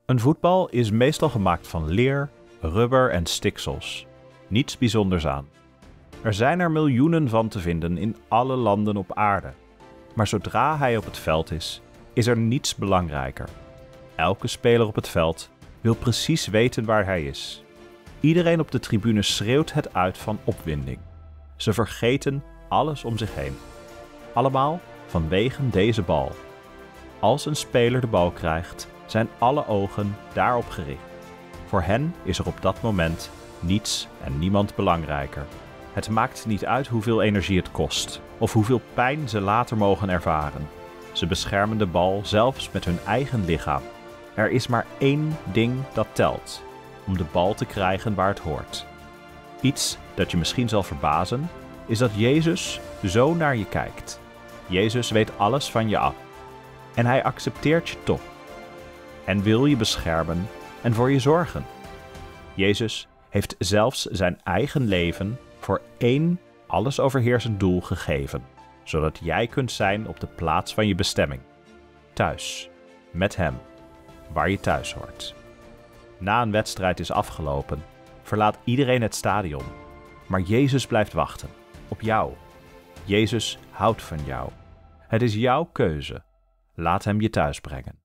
Een voetbal is meestal gemaakt van leer, rubber en stiksels. Niets bijzonders aan. Er zijn er miljoenen van te vinden in alle landen op aarde. Maar zodra hij op het veld is er niets belangrijker. Elke speler op het veld wil precies weten waar hij is. Iedereen op de tribune schreeuwt het uit van opwinding. Ze vergeten alles om zich heen. Allemaal vanwege deze bal. Als een speler de bal krijgt, zijn alle ogen daarop gericht. Voor hen is er op dat moment niets en niemand belangrijker. Het maakt niet uit hoeveel energie het kost of hoeveel pijn ze later mogen ervaren. Ze beschermen de bal zelfs met hun eigen lichaam. Er is maar één ding dat telt: om de bal te krijgen waar het hoort. Iets dat je misschien zal verbazen, is dat Jezus zo naar je kijkt. Jezus weet alles van je af. En hij accepteert je toch. En wil je beschermen en voor je zorgen. Jezus heeft zelfs zijn eigen leven voor één allesoverheersend doel gegeven, zodat jij kunt zijn op de plaats van je bestemming. Thuis, met hem, waar je thuis hoort. Na een wedstrijd is afgelopen, verlaat iedereen het stadion. Maar Jezus blijft wachten, op jou. Jezus houdt van jou. Het is jouw keuze. Laat hem je thuis brengen.